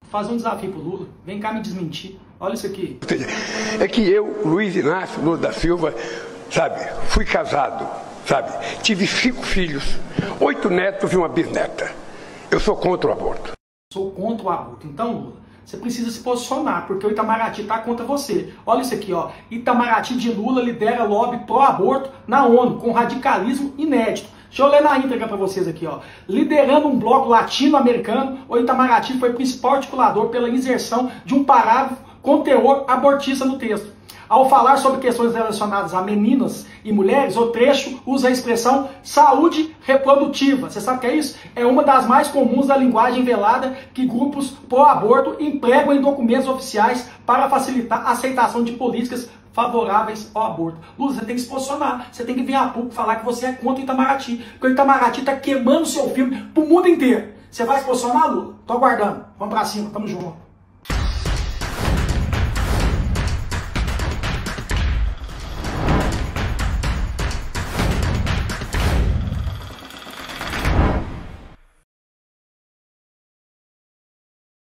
Fazer um desafio pro Lula. Vem cá me desmentir. Olha isso aqui. É que eu, Luiz Inácio Lula da Silva, sabe, fui casado, sabe, tive 5 filhos, 8 netos e uma bisneta. Eu sou contra o aborto. Sou contra o aborto. Então, Lula, você precisa se posicionar, porque o Itamaraty está contra você. Olha isso aqui, ó. Itamaraty de Lula lidera lobby pró-aborto na ONU, com radicalismo inédito. Deixa eu ler na íntegra para vocês aqui, ó. Liderando um bloco latino-americano, o Itamaraty foi o principal articulador pela inserção de um parágrafo com teor abortista no texto. Ao falar sobre questões relacionadas a meninas e mulheres, o trecho usa a expressão saúde reprodutiva. Você sabe o que é isso? É uma das mais comuns da linguagem velada que grupos pró-aborto empregam em documentos oficiais para facilitar a aceitação de políticas favoráveis ao aborto. Lula, você tem que se posicionar, você tem que vir a público falar que você é contra o Itamaraty, porque o Itamaraty está queimando seu filme pro mundo inteiro. Você vai se posicionar, Lula? Tô aguardando. Vamos pra cima, tamo junto.